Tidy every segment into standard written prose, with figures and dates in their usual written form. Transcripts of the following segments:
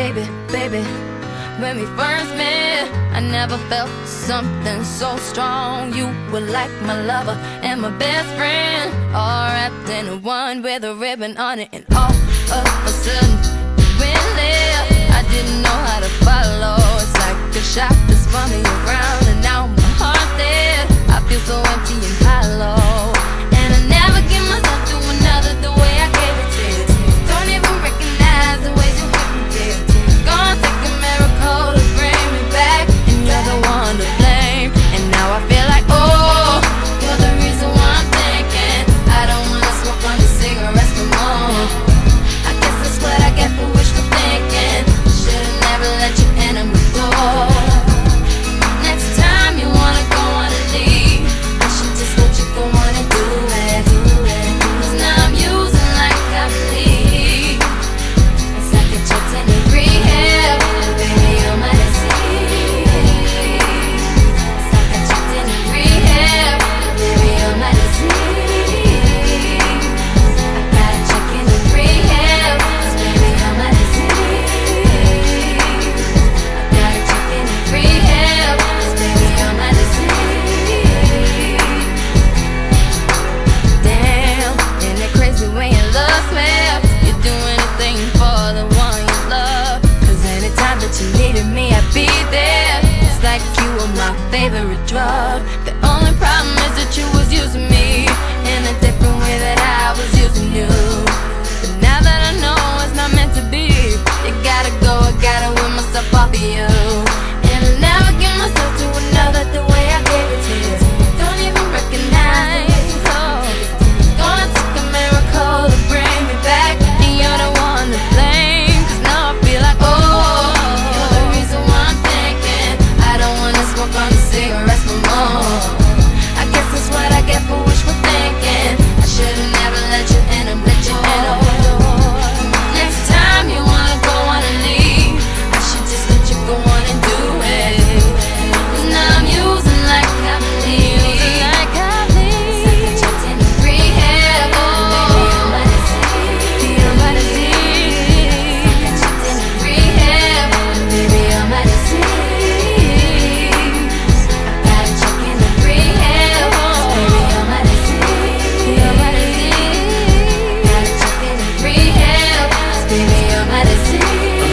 baby, baby. When we first met, I never felt something so strong. You were like my lover and my best friend, all wrapped in one with a ribbon on it. And all of a sudden, when there, I didn't know how to follow. It's like a shot that's spun me around, and now my heart's dead. I feel so empty and hollow, and I never give myself to another the way I gave it to you. Don't even recognize the ways you hit me, baby. Gonna take a miracle to bring me back, and you're the one to blame. And now I feel like, oh, you're the reason why I'm thinking I don't wanna smoke on these cigarettes no more. I guess that's what I get for wishful thinking. Should've never let you enter my door. Next time you wanna go on a leave, I should just let you go on and do it. 'Cause now I'm using like I bleed. It's like a child's in rehab, baby, you're my disease. It's like a child's in rehab, baby, you're my disease. I gotta check in rehab, 'cause baby, you're my disease. I gotta check in rehab, 'cause baby, you're my disease. Damn, isn't it crazy when your love swept? You do anything for the one you love. 'Cause anytime that you needed me, I'd be there. It's like you were my favorite drug. The only problem is that you was using me in a different way that I was using you. But now that I know it's not meant to be, you gotta go, I gotta win myself off of you. And I'll never give myself to another the way I gave it to you. Don't even recognize, oh, gonna take a miracle to bring me back, and you're the one to blame. 'Cause now I feel like, oh, you're the reason why I'm thinking I don't wanna smoke on the cigarettes no more. I guess that's what I get for wishful thinking. I should've never let you in and let you in my door. Next time you wanna go on and leave, I should just let you go on and do it. 'Cause now I'm using like I bleed. It's like a child's in rehab, oh, baby, you're my disease. You're my disease. It's like a child's in rehab, baby, you're my disease. I gotta check in rehab, 'cause baby, you're my disease. You're my disease. Gotta check in rehab, 'cause baby, you're my disease.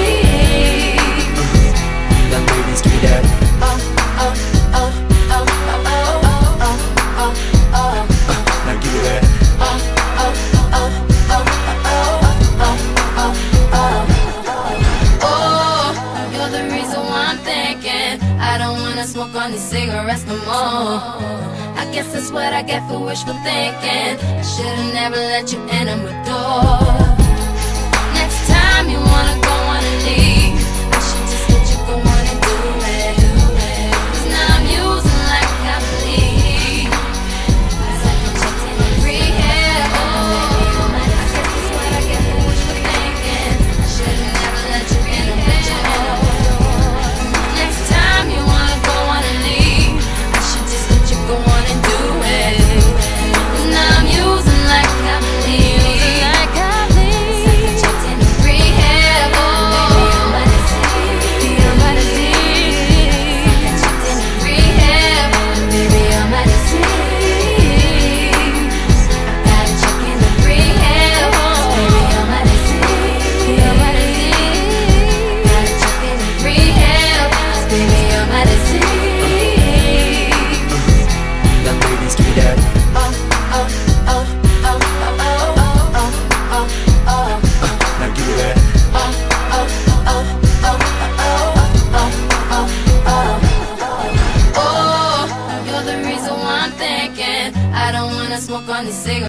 That ladies give me that. Oh, oh, oh, oh, oh, oh, oh, oh, oh. Now give me that. Oh, oh, oh, oh, oh, oh, oh, oh, oh. Oh, you're the reason why I'm thinking I don't wanna smoke on these cigarettes no more. I guess that's what I get for wishful thinking. I should've never let you enter my door. Next time you wanna go on and leave, I should just let you go on and do it. 'Cause now I'm using like I bleed. It's like a child's in rehab, oh, I guess that's what I get for wishful thinking. I should've never let you in and let you in. Next time you wanna go on and leave, I should just let you go on and do it. 'Cause now I'm using like I bleed. It's like a child's in rehab, oh, baby, you're my disease. You're my disease. It's like a child's in rehab, baby, you're my disease. I gotta check in rehab, oh, baby, you're my disease. You're my disease. Gotta check in rehab, 'cause baby, you're my disease. That ladies give me that. Oh, oh, oh, oh, oh, oh, oh, oh, oh. Now give me that. Oh, oh, oh, oh, oh, oh, oh, oh. Oh, you're the reason why I'm thinking I don't wanna smoke on these cigarettes.